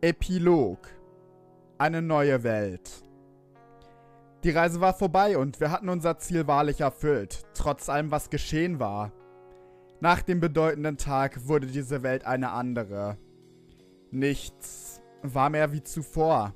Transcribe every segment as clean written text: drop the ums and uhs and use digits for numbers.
Epilog. Eine neue Welt. Die Reise war vorbei und wir hatten unser Ziel wahrlich erfüllt, trotz allem, was geschehen war. Nach dem bedeutenden Tag wurde diese Welt eine andere. Nichts war mehr wie zuvor.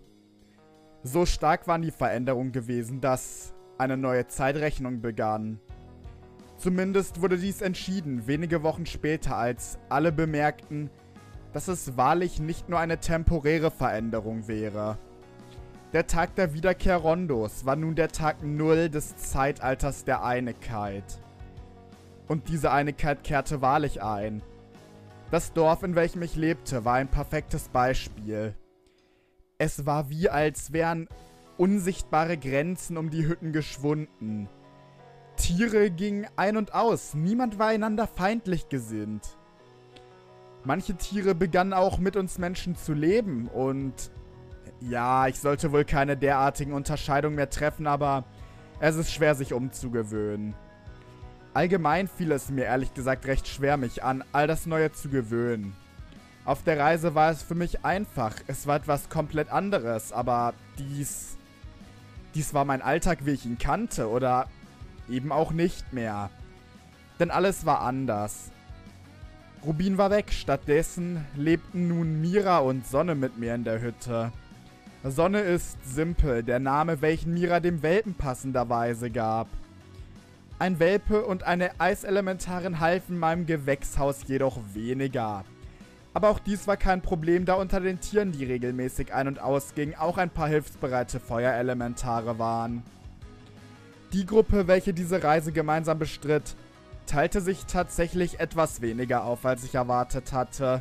So stark waren die Veränderungen gewesen, dass eine neue Zeitrechnung begann. Zumindest wurde dies entschieden, wenige Wochen später, als alle bemerkten, dass es wahrlich nicht nur eine temporäre Veränderung wäre. Der Tag der Wiederkehr Rondos war nun der Tag 0 des Zeitalters der Einigkeit. Und diese Einigkeit kehrte wahrlich ein. Das Dorf, in welchem ich lebte, war ein perfektes Beispiel. Es war wie, als wären unsichtbare Grenzen um die Hütten geschwunden. Tiere gingen ein und aus, niemand war einander feindlich gesinnt. Manche Tiere begannen auch mit uns Menschen zu leben und ja, ich sollte wohl keine derartigen Unterscheidungen mehr treffen, aber es ist schwer, sich umzugewöhnen. Allgemein fiel es mir ehrlich gesagt recht schwer, mich an all das Neue zu gewöhnen. Auf der Reise war es für mich einfach, es war etwas komplett anderes, aber dies war mein Alltag, wie ich ihn kannte, oder eben auch nicht mehr. Denn alles war anders. Rubin war weg, stattdessen lebten nun Mira und Sonne mit mir in der Hütte. Sonne ist Simpel, der Name, welchen Mira dem Welpen passenderweise gab. Ein Welpe und eine Eiselementarin halfen meinem Gewächshaus jedoch weniger. Aber auch dies war kein Problem, da unter den Tieren, die regelmäßig ein- und ausgingen, auch ein paar hilfsbereite Feuerelementare waren. Die Gruppe, welche diese Reise gemeinsam bestritt, teilte sich tatsächlich etwas weniger auf, als ich erwartet hatte.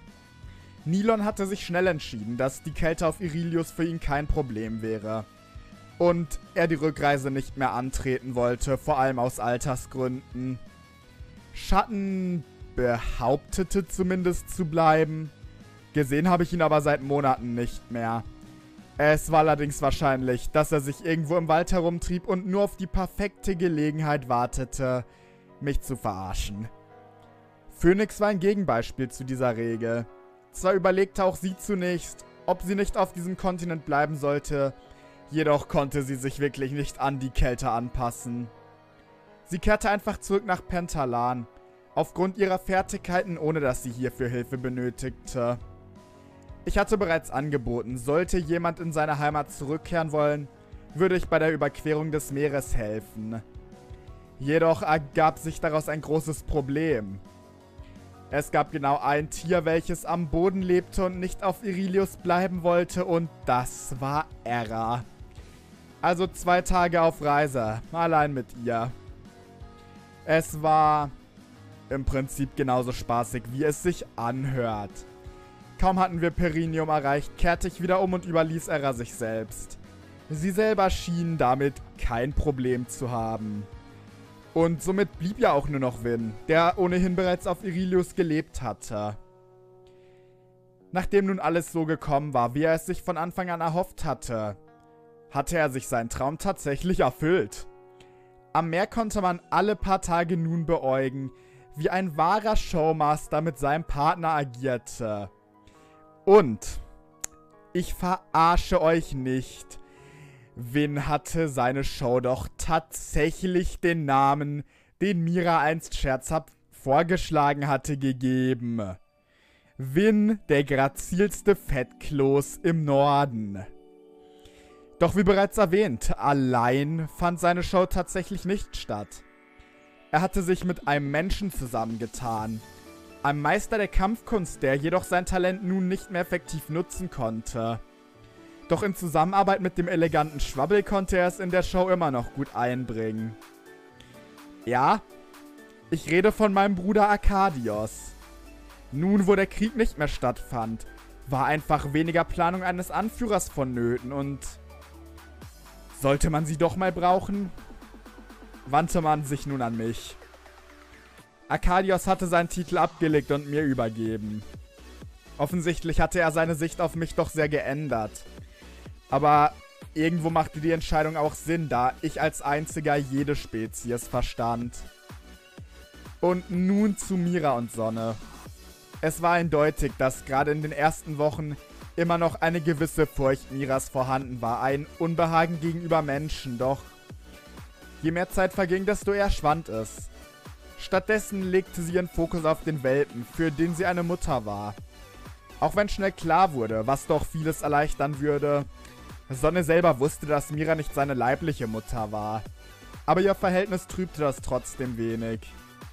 Nilon hatte sich schnell entschieden, dass die Kälte auf Irilius für ihn kein Problem wäre. Und er die Rückreise nicht mehr antreten wollte, vor allem aus Altersgründen. Schatten behauptete zumindest zu bleiben. Gesehen habe ich ihn aber seit Monaten nicht mehr. Es war allerdings wahrscheinlich, dass er sich irgendwo im Wald herumtrieb und nur auf die perfekte Gelegenheit wartete, mich zu verarschen. Phoenix war ein Gegenbeispiel zu dieser Regel. Zwar überlegte auch sie zunächst, ob sie nicht auf diesem Kontinent bleiben sollte, jedoch konnte sie sich wirklich nicht an die Kälte anpassen. Sie kehrte einfach zurück nach Pentalan, aufgrund ihrer Fertigkeiten, ohne dass sie hierfür Hilfe benötigte. Ich hatte bereits angeboten, sollte jemand in seine Heimat zurückkehren wollen, würde ich bei der Überquerung des Meeres helfen. Jedoch ergab sich daraus ein großes Problem. Es gab genau ein Tier, welches am Boden lebte und nicht auf Irilius bleiben wollte, und das war Erra. Also 2 Tage auf Reise, allein mit ihr. Es war im Prinzip genauso spaßig, wie es sich anhört. Kaum hatten wir Perinium erreicht, kehrte ich wieder um und überließ Erra sich selbst. Sie selber schien damit kein Problem zu haben. Und somit blieb ja auch nur noch Vin, der ohnehin bereits auf Irilius gelebt hatte. Nachdem nun alles so gekommen war, wie er es sich von Anfang an erhofft hatte, hatte er sich seinen Traum tatsächlich erfüllt. Am Meer konnte man alle paar Tage nun beäugen, wie ein wahrer Showmaster mit seinem Partner agierte. Und ich verarsche euch nicht. Vin hatte seine Show doch tatsächlich den Namen, den Mira einst scherzhaft vorgeschlagen hatte, gegeben. Vin, der grazilste Fettkloß im Norden. Doch wie bereits erwähnt, allein fand seine Show tatsächlich nicht statt. Er hatte sich mit einem Menschen zusammengetan. Einem Meister der Kampfkunst, der jedoch sein Talent nun nicht mehr effektiv nutzen konnte. Doch in Zusammenarbeit mit dem eleganten Schwabbel konnte er es in der Show immer noch gut einbringen. Ja, ich rede von meinem Bruder Arkadios. Nun, wo der Krieg nicht mehr stattfand, war einfach weniger Planung eines Anführers vonnöten und sollte man sie doch mal brauchen, wandte man sich nun an mich. Arkadios hatte seinen Titel abgelegt und mir übergeben. Offensichtlich hatte er seine Sicht auf mich doch sehr geändert. Aber irgendwo machte die Entscheidung auch Sinn, da ich als einziger jede Spezies verstand. Und nun zu Mira und Sonne. Es war eindeutig, dass gerade in den ersten Wochen immer noch eine gewisse Furcht Miras vorhanden war, ein Unbehagen gegenüber Menschen, doch je mehr Zeit verging, desto eher schwand es. Stattdessen legte sie ihren Fokus auf den Welpen, für den sie eine Mutter war. Auch wenn schnell klar wurde, was doch vieles erleichtern würde. Sonne selber wusste, dass Mira nicht seine leibliche Mutter war. Aber ihr Verhältnis trübte das trotzdem wenig.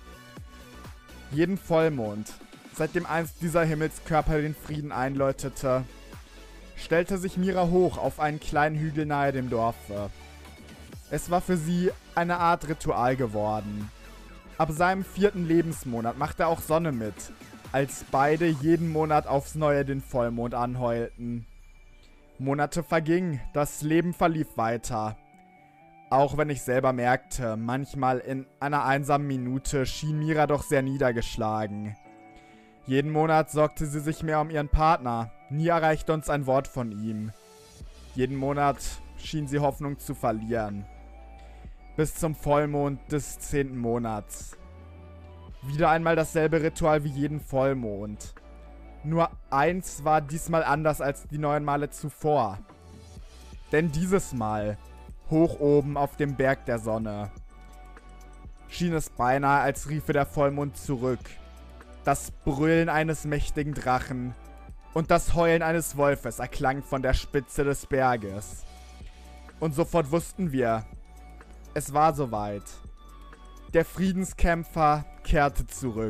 Jeden Vollmond, seitdem einst dieser Himmelskörper den Frieden einläutete, stellte sich Mira hoch auf einen kleinen Hügel nahe dem Dorfe. Es war für sie eine Art Ritual geworden. Ab seinem 4. Lebensmonat machte auch Sonne mit, als beide jeden Monat aufs Neue den Vollmond anheulten. Monate vergingen, das Leben verlief weiter. Auch wenn ich selber merkte, manchmal in einer einsamen Minute schien Mira doch sehr niedergeschlagen. Jeden Monat sorgte sie sich mehr um ihren Partner, nie erreichte uns ein Wort von ihm. Jeden Monat schien sie Hoffnung zu verlieren. Bis zum Vollmond des 10. Monats. Wieder einmal dasselbe Ritual wie jeden Vollmond. Nur eins war diesmal anders als die 9 Male zuvor. Denn dieses Mal, hoch oben auf dem Berg der Sonne, schien es beinahe, als riefe der Vollmond zurück. Das Brüllen eines mächtigen Drachen und das Heulen eines Wolfes erklang von der Spitze des Berges. Und sofort wussten wir, es war soweit. Der Friedenskämpfer kehrte zurück.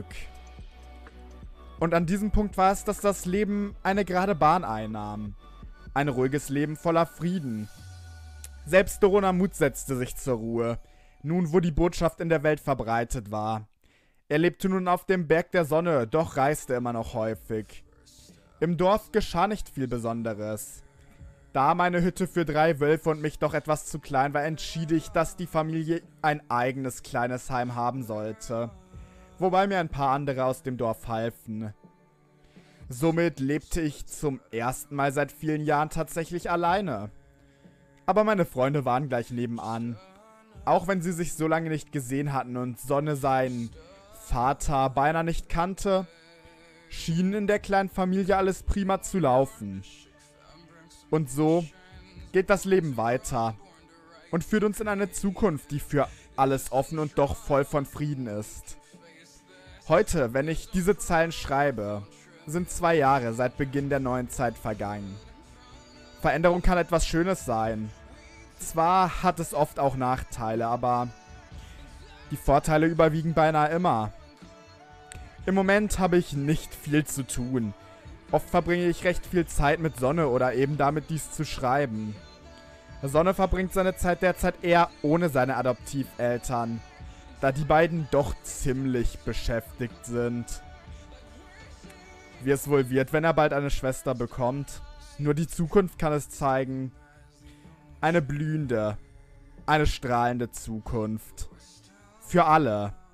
Und an diesem Punkt war es, dass das Leben eine gerade Bahn einnahm. Ein ruhiges Leben voller Frieden. Selbst Dorona Mut setzte sich zur Ruhe, nun wo die Botschaft in der Welt verbreitet war. Er lebte nun auf dem Berg der Sonne, doch reiste immer noch häufig. Im Dorf geschah nicht viel Besonderes. Da meine Hütte für 3 Wölfe und mich doch etwas zu klein war, entschied ich, dass die Familie ein eigenes kleines Heim haben sollte. Wobei mir ein paar andere aus dem Dorf halfen. Somit lebte ich zum ersten Mal seit vielen Jahren tatsächlich alleine. Aber meine Freunde waren gleich nebenan. Auch wenn sie sich so lange nicht gesehen hatten und Sonne seinen Vater beinahe nicht kannte, schien in der kleinen Familie alles prima zu laufen. Und so geht das Leben weiter und führt uns in eine Zukunft, die für alles offen und doch voll von Frieden ist. Heute, wenn ich diese Zeilen schreibe, sind 2 Jahre seit Beginn der neuen Zeit vergangen. Veränderung kann etwas Schönes sein. Zwar hat es oft auch Nachteile, aber die Vorteile überwiegen beinahe immer. Im Moment habe ich nicht viel zu tun. Oft verbringe ich recht viel Zeit mit Sonne oder eben damit, dies zu schreiben. Sonne verbringt seine Zeit derzeit eher ohne seine Adoptiveltern, da die beiden doch ziemlich beschäftigt sind. Wie es wohl wird, wenn er bald eine Schwester bekommt. Nur die Zukunft kann es zeigen. Eine blühende, eine strahlende Zukunft. Für alle.